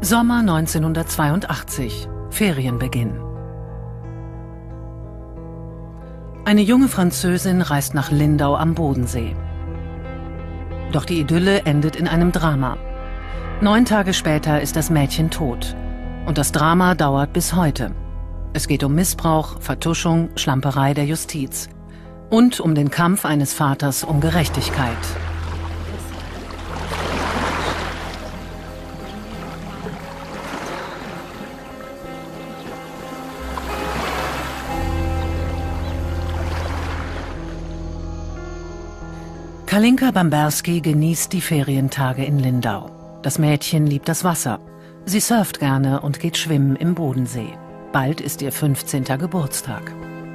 Sommer 1982, Ferienbeginn. Eine junge Französin reist nach Lindau am Bodensee. Doch die Idylle endet in einem Drama. 9 Tage später ist das Mädchen tot. Und das Drama dauert bis heute. Es geht um Missbrauch, Vertuschung, Schlamperei der Justiz. Und um den Kampf eines Vaters um Gerechtigkeit. Kalinka Bamberski genießt die Ferientage in Lindau. Das Mädchen liebt das Wasser. Sie surft gerne und geht schwimmen im Bodensee. Bald ist ihr 15. Geburtstag.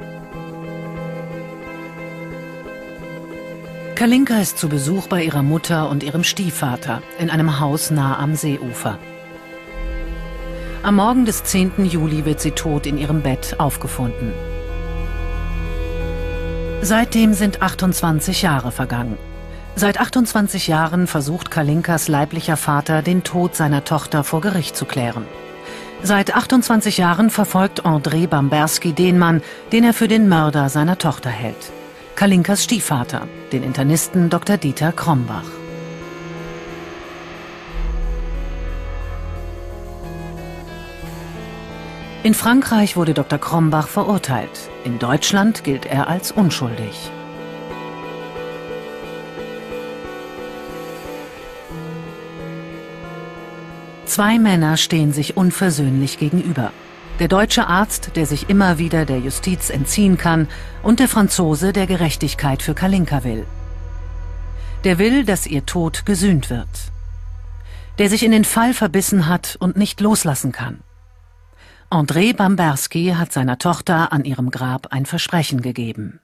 Kalinka ist zu Besuch bei ihrer Mutter und ihrem Stiefvater in einem Haus nah am Seeufer. Am Morgen des 10. Juli wird sie tot in ihrem Bett aufgefunden. Seitdem sind 28 Jahre vergangen. Seit 28 Jahren versucht Kalinkas leiblicher Vater, den Tod seiner Tochter vor Gericht zu klären. Seit 28 Jahren verfolgt André Bamberski den Mann, den er für den Mörder seiner Tochter hält. Kalinkas Stiefvater, den Internisten Dr. Dieter Krombach. In Frankreich wurde Dr. Krombach verurteilt. In Deutschland gilt er als unschuldig. Zwei Männer stehen sich unversöhnlich gegenüber. Der deutsche Arzt, der sich immer wieder der Justiz entziehen kann, und der Franzose, der Gerechtigkeit für Kalinka will. Der will, dass ihr Tod gesühnt wird. Der sich in den Fall verbissen hat und nicht loslassen kann. André Bamberski hat seiner Tochter an ihrem Grab ein Versprechen gegeben.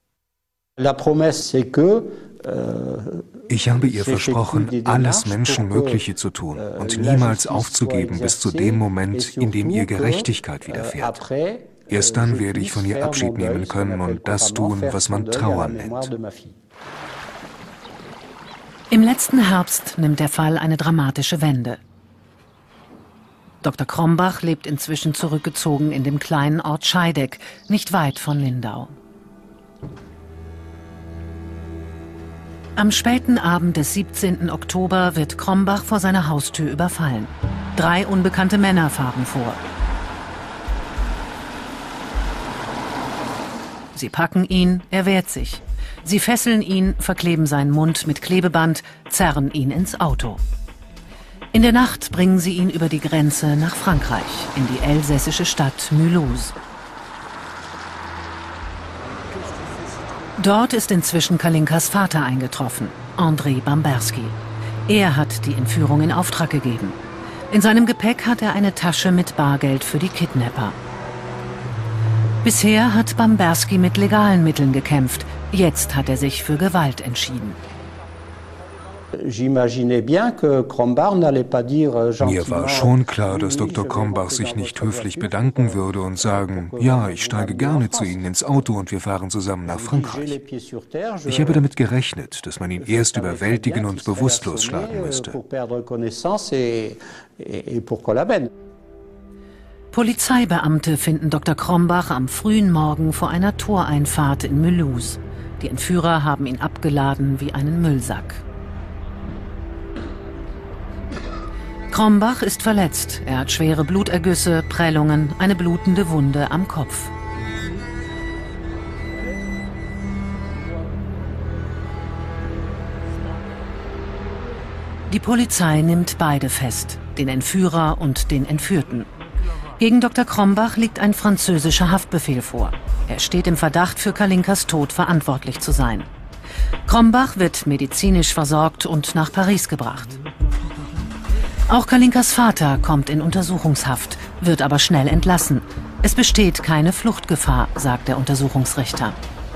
Ich habe ihr versprochen, alles Menschenmögliche zu tun und niemals aufzugeben bis zu dem Moment, in dem ihr Gerechtigkeit widerfährt. Erst dann werde ich von ihr Abschied nehmen können und das tun, was man Trauern nennt. Im letzten Herbst nimmt der Fall eine dramatische Wende. Dr. Krombach lebt inzwischen zurückgezogen in dem kleinen Ort Scheideck, nicht weit von Lindau. Am späten Abend des 17. Oktober wird Krombach vor seiner Haustür überfallen. 3 unbekannte Männer fahren vor. Sie packen ihn, er wehrt sich. Sie fesseln ihn, verkleben seinen Mund mit Klebeband, zerren ihn ins Auto. In der Nacht bringen sie ihn über die Grenze nach Frankreich, in die elsässische Stadt Mulhouse. Dort ist inzwischen Kalinkas Vater eingetroffen, André Bamberski. Er hat die Entführung in Auftrag gegeben. In seinem Gepäck hat er eine Tasche mit Bargeld für die Kidnapper. Bisher hat Bamberski mit legalen Mitteln gekämpft. Jetzt hat er sich für Gewalt entschieden. Mir war schon klar, dass Dr. Krombach sich nicht höflich bedanken würde und sagen, ja, ich steige gerne zu Ihnen ins Auto und wir fahren zusammen nach Frankreich. Ich habe damit gerechnet, dass man ihn erst überwältigen und bewusstlos schlagen müsste. Polizeibeamte finden Dr. Krombach am frühen Morgen vor einer Toreinfahrt in Mulhouse. Die Entführer haben ihn abgeladen wie einen Müllsack. Krombach ist verletzt. Er hat schwere Blutergüsse, Prellungen, eine blutende Wunde am Kopf. Die Polizei nimmt beide fest, den Entführer und den Entführten. Gegen Dr. Krombach liegt ein französischer Haftbefehl vor. Er steht im Verdacht, für Kalinkas Tod verantwortlich zu sein. Krombach wird medizinisch versorgt und nach Paris gebracht. Auch Kalinkas Vater kommt in Untersuchungshaft, wird aber schnell entlassen. Es besteht keine Fluchtgefahr, sagt der Untersuchungsrichter.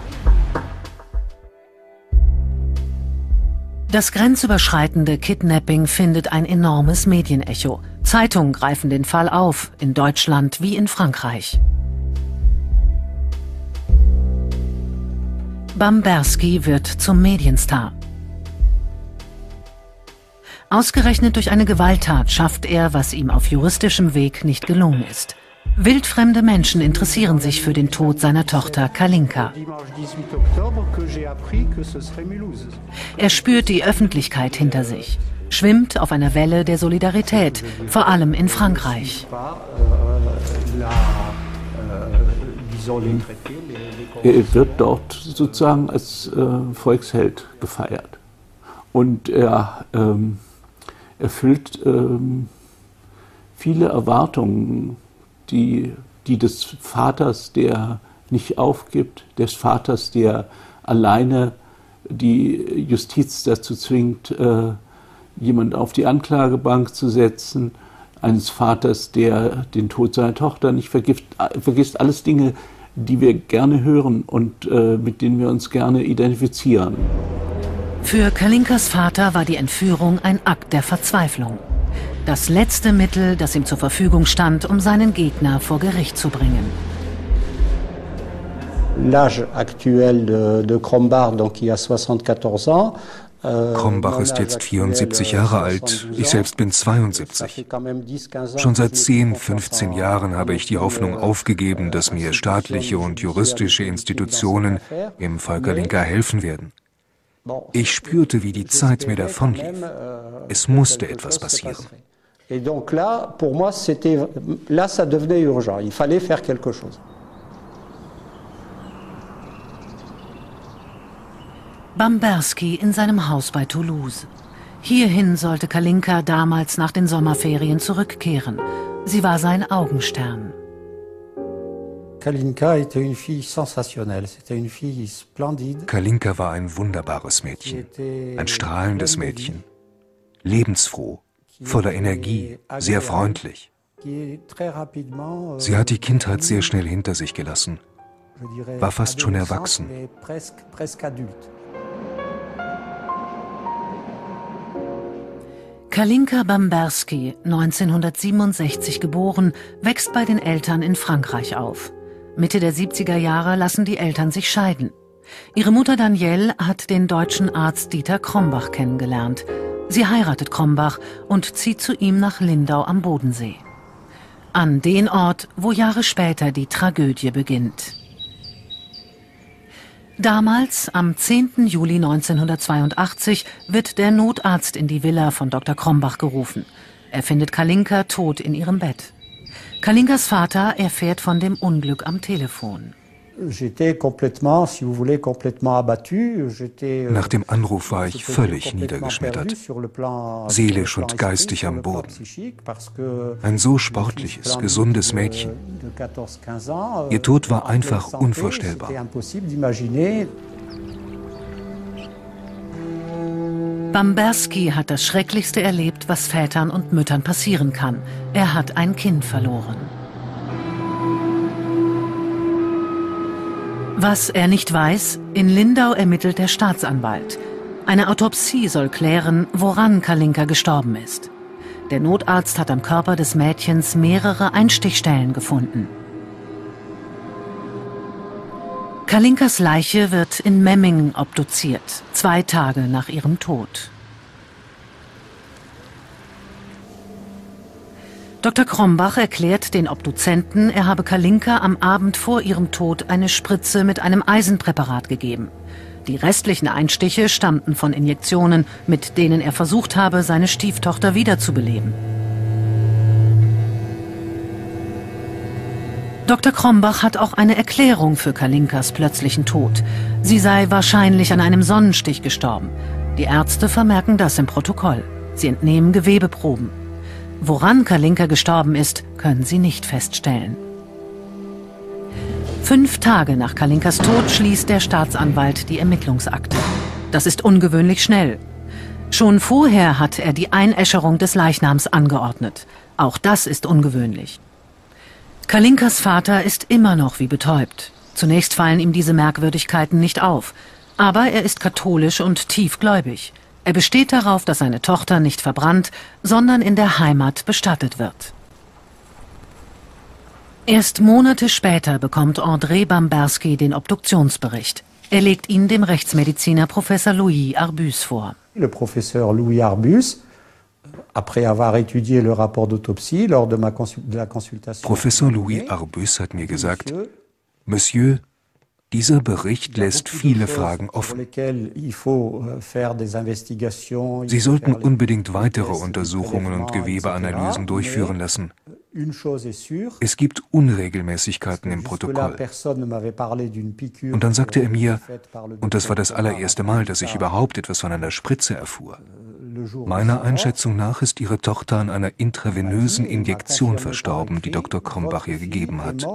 Das grenzüberschreitende Kidnapping findet ein enormes Medienecho. Zeitungen greifen den Fall auf, in Deutschland wie in Frankreich. Bamberski wird zum Medienstar. Ausgerechnet durch eine Gewalttat schafft er, was ihm auf juristischem Weg nicht gelungen ist. Wildfremde Menschen interessieren sich für den Tod seiner Tochter Kalinka. Er spürt die Öffentlichkeit hinter sich, schwimmt auf einer Welle der Solidarität, vor allem in Frankreich. Er wird dort sozusagen als Volksheld gefeiert. Und er erfüllt viele Erwartungen, die des Vaters, der nicht aufgibt, des Vaters, der alleine die Justiz dazu zwingt, jemand auf die Anklagebank zu setzen, eines Vaters, der den Tod seiner Tochter nicht vergisst. Alles Dinge, die wir gerne hören und mit denen wir uns gerne identifizieren. Für Kalinkas Vater war die Entführung ein Akt der Verzweiflung. Das letzte Mittel, das ihm zur Verfügung stand, um seinen Gegner vor Gericht zu bringen. L'âge actuel de Krombach, donc il a 74 ans. Krombach ist jetzt 74 Jahre alt, ich selbst bin 72. Schon seit 10, 15 Jahren habe ich die Hoffnung aufgegeben, dass mir staatliche und juristische Institutionen im Fall Kalinka helfen werden. Ich spürte, wie die Zeit mir davonlief. Es musste etwas passieren. Et donc là, pour moi, ça devenait urgent. Il fallait faire quelque chose. Bamberski in seinem Haus bei Toulouse. Hierhin sollte Kalinka damals nach den Sommerferien zurückkehren. Sie war sein Augenstern. Kalinka était une fille sensationnelle. C'était une fille splendide. Kalinka war ein wunderbares Mädchen, ein strahlendes Mädchen, lebensfroh, voller Energie, sehr freundlich. Sie hat die Kindheit sehr schnell hinter sich gelassen, war fast schon erwachsen. Kalinka Bamberski, 1967 geboren, wächst bei den Eltern in Frankreich auf. Mitte der 70er Jahre lassen die Eltern sich scheiden. Ihre Mutter Danielle hat den deutschen Arzt Dieter Krombach kennengelernt. Sie heiratet Krombach und zieht zu ihm nach Lindau am Bodensee. An den Ort, wo Jahre später die Tragödie beginnt. Damals, am 10. Juli 1982, wird der Notarzt in die Villa von Dr. Krombach gerufen. Er findet Kalinka tot in ihrem Bett. Kalinkas Vater erfährt von dem Unglück am Telefon. Nach dem Anruf war ich völlig niedergeschmettert, seelisch und geistig am Boden. Ein so sportliches, gesundes Mädchen. Ihr Tod war einfach unvorstellbar. Bamberski hat das Schrecklichste erlebt, was Vätern und Müttern passieren kann. Er hat ein Kind verloren. Was er nicht weiß, in Lindau ermittelt der Staatsanwalt. Eine Autopsie soll klären, woran Kalinka gestorben ist. Der Notarzt hat am Körper des Mädchens mehrere Einstichstellen gefunden. Kalinkas Leiche wird in Memmingen obduziert, 2 Tage nach ihrem Tod. Dr. Krombach erklärt den Obduzenten, er habe Kalinka am Abend vor ihrem Tod eine Spritze mit einem Eisenpräparat gegeben. Die restlichen Einstiche stammten von Injektionen, mit denen er versucht habe, seine Stieftochter wiederzubeleben. Dr. Krombach hat auch eine Erklärung für Kalinkas plötzlichen Tod. Sie sei wahrscheinlich an einem Sonnenstich gestorben. Die Ärzte vermerken das im Protokoll. Sie entnehmen Gewebeproben. Woran Kalinka gestorben ist, können sie nicht feststellen. 5 Tage nach Kalinkas Tod schließt der Staatsanwalt die Ermittlungsakte. Das ist ungewöhnlich schnell. Schon vorher hat er die Einäscherung des Leichnams angeordnet. Auch das ist ungewöhnlich. Kalinkas Vater ist immer noch wie betäubt. Zunächst fallen ihm diese Merkwürdigkeiten nicht auf. Aber er ist katholisch und tiefgläubig. Er besteht darauf, dass seine Tochter nicht verbrannt, sondern in der Heimat bestattet wird. Erst Monate später bekommt André Bamberski den Obduktionsbericht. Er legt ihn dem Rechtsmediziner Professor Louis Arbus vor. Le Professeur Louis Arbus Professor Louis Arbus hat mir gesagt, Monsieur, dieser Bericht lässt viele Fragen offen. Sie sollten unbedingt weitere Untersuchungen und Gewebeanalysen durchführen lassen. Es gibt Unregelmäßigkeiten im Protokoll. Und dann sagte er mir, und das war das allererste Mal, dass ich überhaupt etwas von einer Spritze erfuhr, meiner Einschätzung nach ist Ihre Tochter an einer intravenösen Injektion verstorben, die Dr. Krombach ihr gegeben hat.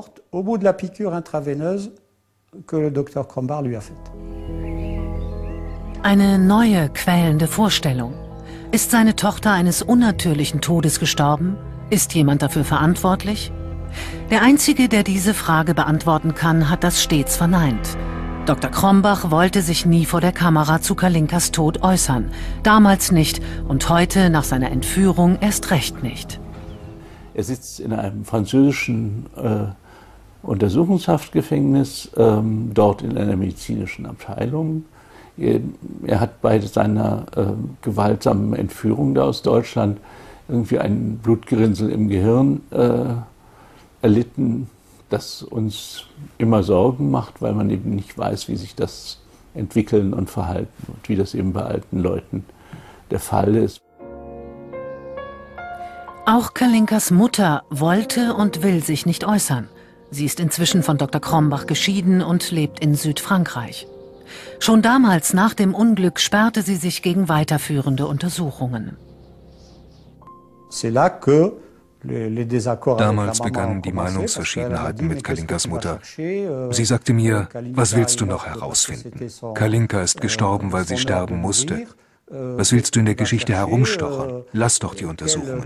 Eine neue, quälende Vorstellung. Ist seine Tochter eines unnatürlichen Todes gestorben? Ist jemand dafür verantwortlich? Der Einzige, der diese Frage beantworten kann, hat das stets verneint. Dr. Krombach wollte sich nie vor der Kamera zu Kalinkas Tod äußern. Damals nicht und heute, nach seiner Entführung, erst recht nicht. Er sitzt in einem französischen Untersuchungshaftgefängnis, dort in einer medizinischen Abteilung. Er hat bei seiner gewaltsamen Entführung da aus Deutschland irgendwie ein Blutgerinnsel im Gehirn erlitten, das uns immer Sorgen macht, weil man eben nicht weiß, wie sich das entwickeln und verhalten und wie das eben bei alten Leuten der Fall ist. Auch Kalinkas Mutter wollte und will sich nicht äußern. Sie ist inzwischen von Dr. Krombach geschieden und lebt in Südfrankreich. Schon damals nach dem Unglück sperrte sie sich gegen weiterführende Untersuchungen. Damals begannen die Meinungsverschiedenheiten mit Kalinkas Mutter. Sie sagte mir, was willst du noch herausfinden? Kalinka ist gestorben, weil sie sterben musste. Was willst du in der Geschichte herumstochern? Lass doch die Untersuchungen.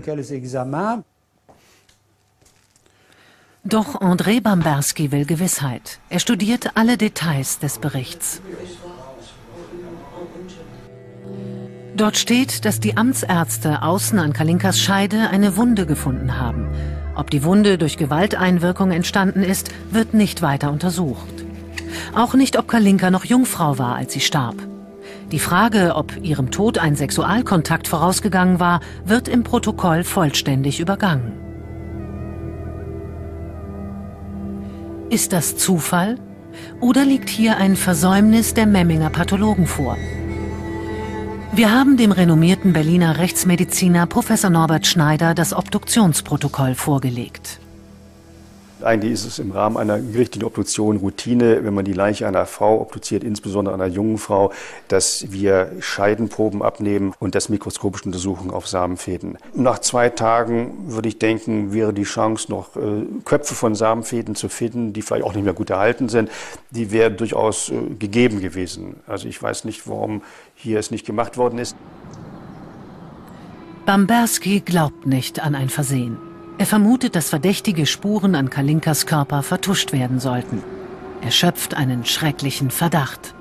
Doch André Bamberski will Gewissheit. Er studiert alle Details des Berichts. Dort steht, dass die Amtsärzte außen an Kalinkas Scheide eine Wunde gefunden haben. Ob die Wunde durch Gewalteinwirkung entstanden ist, wird nicht weiter untersucht. Auch nicht, ob Kalinka noch Jungfrau war, als sie starb. Die Frage, ob ihrem Tod ein Sexualkontakt vorausgegangen war, wird im Protokoll vollständig übergangen. Ist das Zufall? Oder liegt hier ein Versäumnis der Memminger Pathologen vor? Wir haben dem renommierten Berliner Rechtsmediziner Professor Norbert Schneider das Obduktionsprotokoll vorgelegt. Eigentlich ist es im Rahmen einer gerichtlichen Obduktion Routine, wenn man die Leiche einer Frau obduziert, insbesondere einer jungen Frau, dass wir Scheidenproben abnehmen und das mikroskopische Untersuchen auf Samenfäden. Nach 2 Tagen, würde ich denken, wäre die Chance, noch Köpfe von Samenfäden zu finden, die vielleicht auch nicht mehr gut erhalten sind, die wäre durchaus gegeben gewesen. Also ich weiß nicht, warum hier es nicht gemacht worden ist. Bamberski glaubt nicht an ein Versehen. Er vermutet, dass verdächtige Spuren an Kalinkas Körper vertuscht werden sollten. Er schöpft einen schrecklichen Verdacht.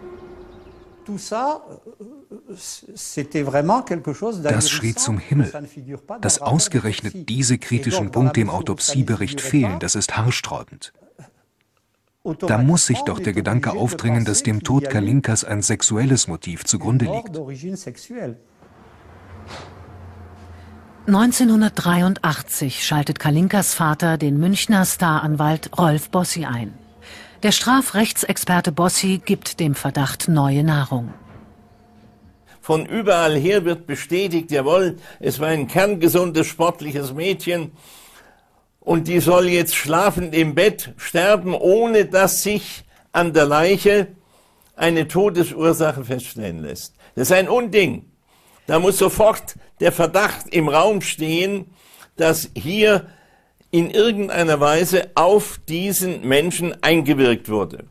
Das schrie zum Himmel. Dass ausgerechnet diese kritischen Punkte im Autopsiebericht fehlen, das ist haarsträubend. Da muss sich doch der Gedanke aufdrängen, dass dem Tod Kalinkas ein sexuelles Motiv zugrunde liegt. 1983 schaltet Kalinkas Vater den Münchner Staranwalt Rolf Bossi ein. Der Strafrechtsexperte Bossi gibt dem Verdacht neue Nahrung. Von überall her wird bestätigt, jawohl, es war ein kerngesundes, sportliches Mädchen und die soll jetzt schlafend im Bett sterben, ohne dass sich an der Leiche eine Todesursache feststellen lässt. Das ist ein Unding. Da muss sofort der Verdacht im Raum stehen, dass hier in irgendeiner Weise auf diesen Menschen eingewirkt wurde.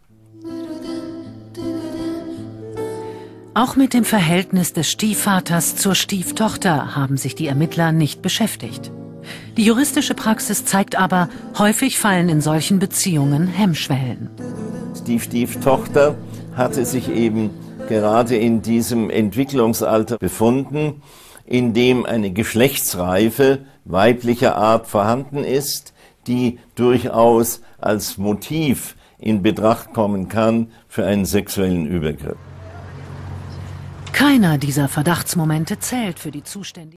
Auch mit dem Verhältnis des Stiefvaters zur Stieftochter haben sich die Ermittler nicht beschäftigt. Die juristische Praxis zeigt aber, häufig fallen in solchen Beziehungen Hemmschwellen. Die Stieftochter hatte sich eben gerade in diesem Entwicklungsalter befunden, in dem eine Geschlechtsreife weiblicher Art vorhanden ist, die durchaus als Motiv in Betracht kommen kann für einen sexuellen Übergriff. Keiner dieser Verdachtsmomente zählt für die Zuständigen.